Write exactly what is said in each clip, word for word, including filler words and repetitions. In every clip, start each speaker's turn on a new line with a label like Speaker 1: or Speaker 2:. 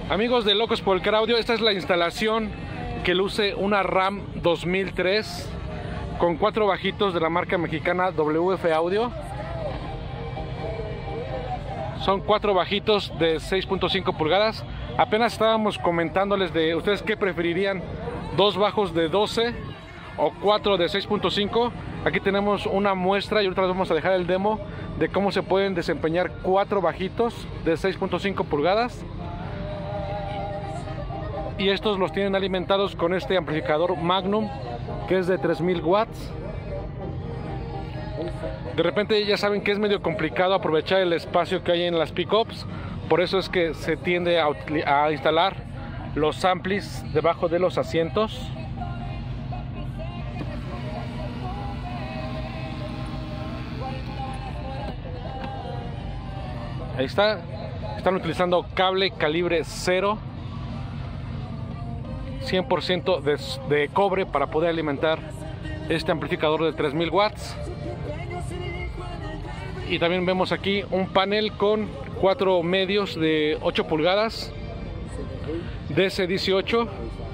Speaker 1: Amigos de Locos por el Car Audio, esta es la instalación que luce una RAM dos mil tres con cuatro bajitos de la marca mexicana W F Audio. Son cuatro bajitos de seis punto cinco pulgadas. Apenas estábamos comentándoles de ustedes qué preferirían, dos bajos de doce o cuatro de seis punto cinco. Aquí tenemos una muestra y ahorita les vamos a dejar el demo de cómo se pueden desempeñar cuatro bajitos de seis punto cinco pulgadas. Y estos los tienen alimentados con este amplificador Magnum, que es de tres mil watts. De repente ya saben que es medio complicado aprovechar el espacio que hay en las pickups, por eso es que se tiende a, a instalar los amplis debajo de los asientos. Ahí está, están utilizando cable calibre cero, cien por ciento de, de cobre para poder alimentar este amplificador de tres mil watts. Y también vemos aquí un panel con cuatro medios de ocho pulgadas D C dieciocho,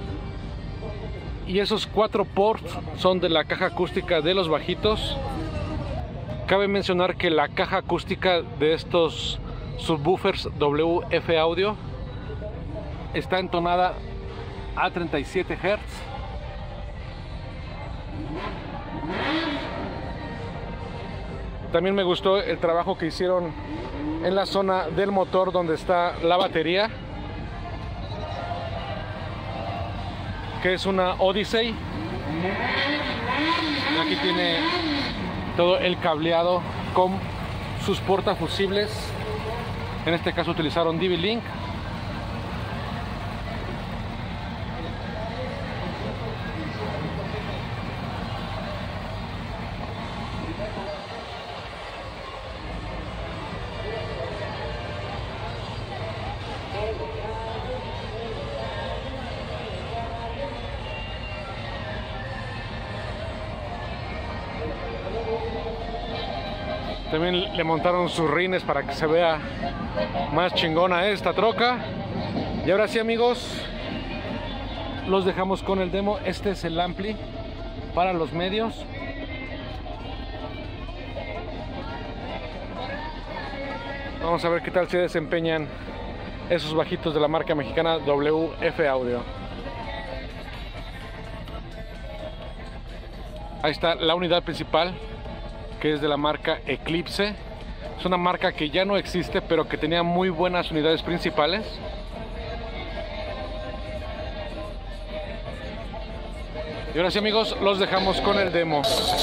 Speaker 1: y esos cuatro ports son de la caja acústica de los bajitos. Cabe mencionar que la caja acústica de estos subwoofers W F Audio está entonada a treinta y siete hertz. También me gustó el trabajo que hicieron en la zona del motor donde está la batería, que es una Odyssey. Aquí tiene todo el cableado con sus portafusibles. En este caso utilizaron D V Link. También le montaron sus rines para que se vea más chingona esta troca. Y ahora sí, amigos, los dejamos con el demo. Este es el ampli para los medios. Vamos a ver qué tal se desempeñan esos bajitos de la marca mexicana W F Audio. Ahí está la unidad principal, que es de la marca Eclipse. Es una marca que ya no existe, pero que tenía muy buenas unidades principales. Y ahora sí, amigos, los dejamos con el demo.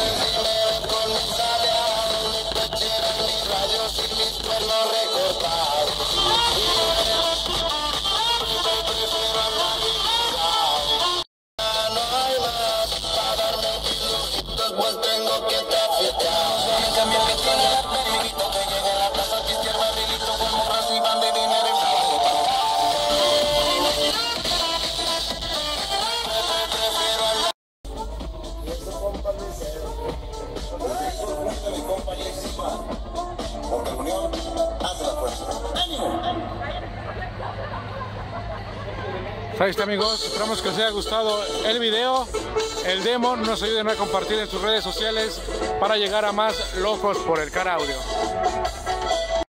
Speaker 1: Ahí está, amigos, esperamos que os haya gustado el video, el demo. Nos ayuden a compartir en sus redes sociales para llegar a más locos por el Car Audio.